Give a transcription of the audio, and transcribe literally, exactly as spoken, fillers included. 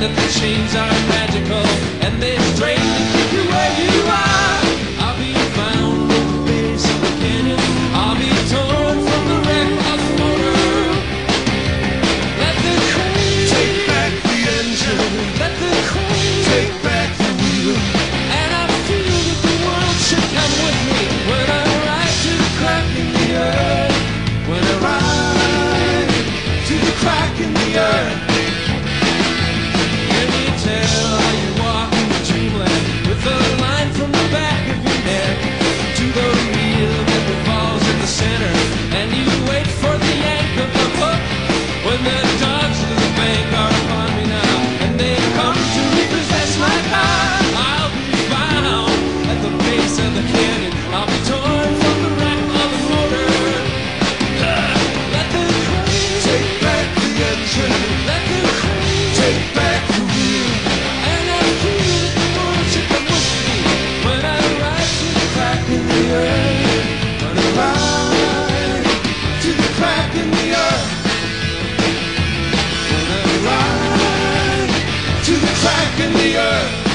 that the chains are magical and they're straight to keep you where you are. I'll be found at the base of the canyon. I'll be torn from the wreck of the motor. Let the cold take back the engine. Let the cold take back the wheel. And I feel that the world should come with me when I ride to the crack in the earth. When I ride to the crack in the earth. Hear me tell how you walk in the dreamland with a line from the back of your neck to the reel that revolves in the center, and you wait for the yank of the hook. When the dogs of the bank are upon me now and they come to repossess my car, I'll be bound at the base of the canyon. I'll be torn from the wreck of the motor. Let the cold take back the engine. Let the cold take back the wheel. And I feel that the world should come with me when I ride to the crack in the earth. When I ride to the crack in the earth. When I ride to the crack in the earth.